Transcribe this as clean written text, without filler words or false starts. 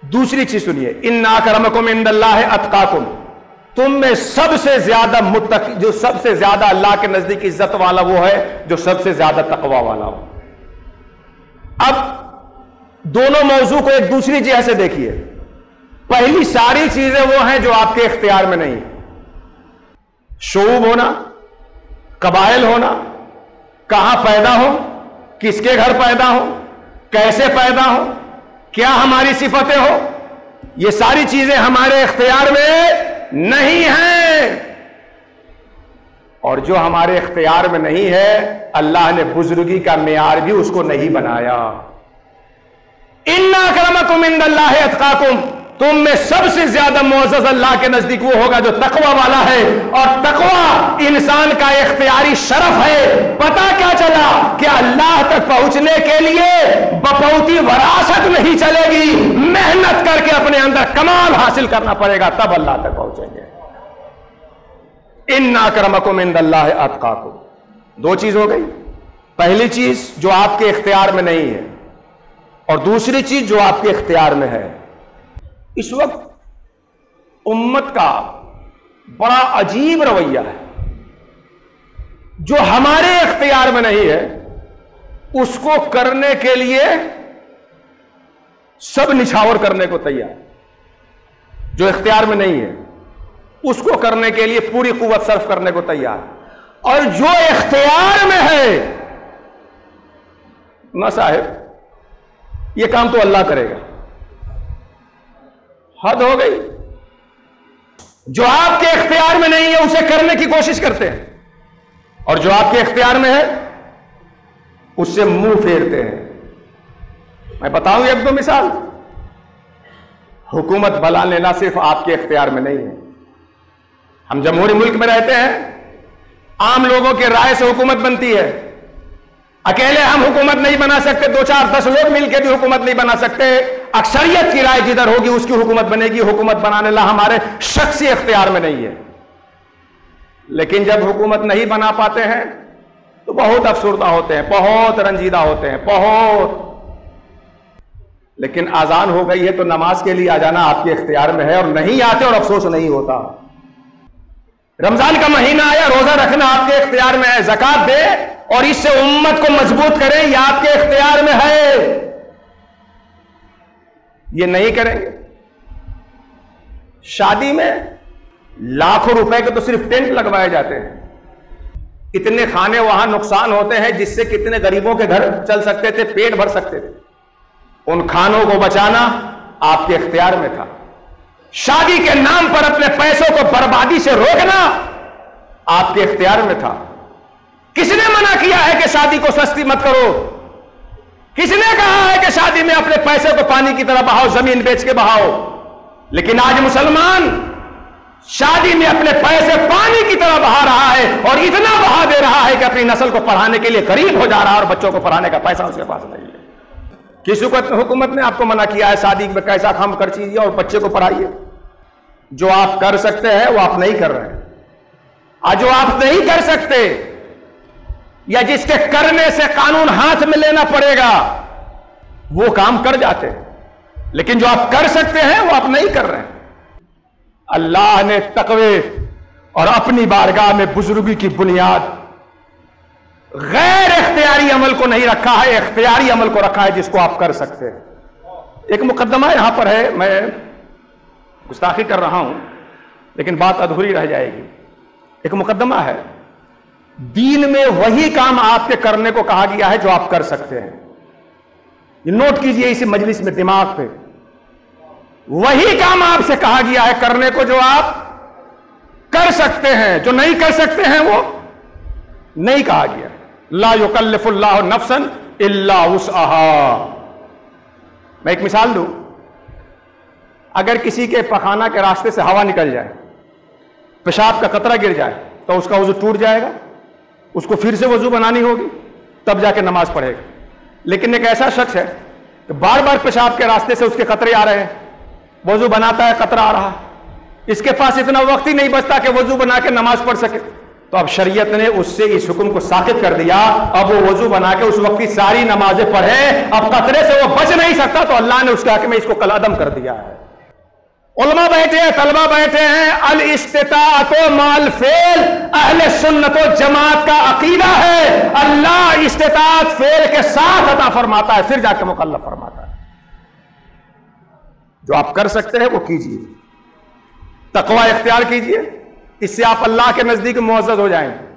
دوسری چیز سنیے، ان اکرمکم عند اللہ اتقاکم، تم میں سب سے زیادہ متقی، جو سب سے زیادہ اللہ کے نزدیک عزت والا وہ ہے جو سب سے زیادہ تقوی والا ہو۔ اب دونوں موضوع کو ایک دوسری جہت سے دیکھیے۔ پہلی ساری چیزیں وہ ہیں جو آپ کے اختیار میں نہیں، شعوب ہونا، قبائل ہونا، کہاں پیدا ہو، کس کے گھر پیدا ہو، کیسے پیدا ہو، کیا ہماری صفتیں ہو، یہ ساری چیزیں ہمارے اختیار میں نہیں ہیں، اور جو ہمارے اختیار میں نہیں ہے اللہ نے بزرگی کا معیار بھی اس کو نہیں بنایا۔ ان اکرمکم عند اللہ اتقاکم، تم میں سب سے زیادہ معزز اللہ کے نزدیک وہ ہوگا جو تقوی والا ہے، اور تقوی انسان کا اختیاری شرف ہے۔ پتہ کیا چلا کہ اللہ تک پہنچنے کے لیے بپوتی وراثت نہیں چلے گی، محنت کر کے اپنے اندر کمال حاصل کرنا پڑے گا، تب اللہ تک پہنچیں گے۔ ان اکرمکم عند اللہ اتقاکم، دو چیز ہو گئی، پہلی چیز جو آپ کے اختیار میں نہیں ہے، اور دوسری چیز جو آپ کے اختیار میں ہے۔ اس وقت امت کا بڑا عجیب رویہ ہے، جو ہمارے اختیار میں نہیں ہے اس کو کرنے کے لیے سب نچھاور کرنے کو تیار، جو اختیار میں نہیں ہے اس کو کرنے کے لیے پوری قوت صرف کرنے کو تیار، اور جو اختیار میں ہے نہ صاحب یہ کام تو اللہ کرے گا، حد ہو گئی۔ جو آپ کے اختیار میں نہیں ہے اسے کرنے کی کوشش کرتے ہیں، اور جو آپ کے اختیار میں ہے اس سے منہ پھیرتے ہیں۔ میں بتاؤں ایک دو مثال۔ حکومت بلا لینا صرف آپ کے اختیار میں نہیں ہے۔ ہم جمہوری ملک میں رہتے ہیں، عام لوگوں کے رائے سے حکومت بنتی ہے، اکیلے ہم حکومت نہیں بنا سکتے، 2 4 10 لوگ مل کے بھی حکومت نہیں بنا سکتے، اکثریت کی رائے جدھر ہوگی اس کی حکومت بنے گی۔ حکومت بنانے لا ہمارے شخصی اختیار میں نہیں ہے، لیکن جب حکومت نہیں بنا پاتے ہیں تو بہت افسردہ ہوتے ہیں، بہت رنجیدہ ہوتے ہیں، بہت۔ لیکن اذان ہو گئی ہے تو نماز کے لیے آ جانا آپ کے اختیار میں ہے، اور نہیں آتے اور افسوس نہیں ہوتا۔ رمضان کا مہینہ آیا، روزہ رکھنا آپ کے اختیار میں ہے، زکات دے اور اس سے امت کو مضبوط کریں، یہ آپ کے اختیار میں ہے، یہ نہیں کریں گے۔ شادی میں لاکھوں روپے کے تو صرف ٹینٹ لگوائے جاتے ہیں، اتنے کھانے وہاں نقصان ہوتے ہیں جس سے کتنے غریبوں کے گھر چل سکتے تھے، پیٹ بھر سکتے تھے، ان کھانوں کو بچانا آپ کے اختیار میں تھا۔ شادی کے نام پر اپنے پیسوں کو بربادی سے روکنا آپ کے اختیار میں تھا۔ کس نے منع کیا ہے کہ شادی کو سستی مت کرو؟ کس نے کہا ہے کہ شادی میں اپنے پیسے کو پانی کی طرح بہاؤ، زمین بیچ کے بہاؤ؟ لیکن آج مسلمان شادی میں اپنے پیسے پانی کی طرح بہا رہا ہے، اور اتنا بہا دے رہا ہے کہ اپنی نسل کو پڑھانے کے لیے غریب ہو جا رہا ہے، اور بچوں کو پڑھانے کا پیسہ اس کے پاس نہیں ہے۔ کس حکومت نے آپ کو منع کیا ہے شادی میں پیسہ خام خرچیے اور بچے کو پڑھائیے؟ جو آپ کر سکتے ہیں وہ آپ نہیں کر رہے ہیں، اور جو آپ نہیں کر سکتے یا جس کے کرنے سے قانون ہاتھ میں لینا پڑے گا وہ کام کر جاتے ہیں، لیکن جو آپ کر سکتے ہیں وہ آپ نہیں کر رہے ہیں۔ اللہ نے تقوی اور اپنی بارگاہ میں بزرگی کی بنیاد غیر اختیاری عمل کو نہیں رکھا ہے، اختیاری عمل کو رکھا ہے جس کو آپ کر سکتے ہیں۔ ایک مقدمہ یہاں پر ہے، میں گستاخی کر رہا ہوں لیکن بات ادھوری رہ جائے گی۔ ایک مقدمہ ہے، دین میں وہی کام آپ کے کرنے کو کہا گیا ہے جو آپ کر سکتے ہیں۔ یہ نوٹ کیجئے اسی مجلس میں دماغ پہ، وہی کام آپ سے کہا گیا ہے کرنے کو جو آپ کر سکتے ہیں، جو نہیں کر سکتے ہیں وہ نہیں کہا گیا۔ لا یکلف اللہ نفسا الا وسعها۔ میں ایک مثال دوں، اگر کسی کے پخانہ کے راستے سے ہوا نکل جائے، پیشاب کا قطرہ گر جائے تو اس کا وضو ٹوٹ جائے گا، اس کو پھر سے وضو بنانی ہوگی تب جا کے نماز پڑھے گا۔ لیکن ایک ایسا شخص ہے کہ بار بار پیشاب کے راستے سے اس کے قطرے آ رہے ہیں، وضو بناتا ہے قطرہ آ رہا، اس کے پاس اتنا وقت ہی نہیں بچتا کہ وضو بنا کے نماز پڑھ سکے، تو اب شریعت نے اس سے اس حکم کو ساقط کر دیا. اب وہ وضو بنا کے اس وقت کی ساری نمازیں پڑھے, اب قطرے سے وہ بچ نہیں سکتا, تو اللہ نے اس کے حق میں اس کو کالعدم کر دیا ہے. علماء بیٹھے ہیں, طلبہ بیٹھے ہیں, الاستطاعت مع الفعل اہل سنت و جماعت کا عقیدہ ہے. اللہ استطاعت فعل کے ساتھ عطا فرماتا ہے, پھر جا کے مکلف فرماتا ہے. جو آپ کر سکتے ہیں وہ کیجیے, تقوی اختیار کیجیے, اس سے آپ اللہ کے نزدیک معزز ہو جائیں.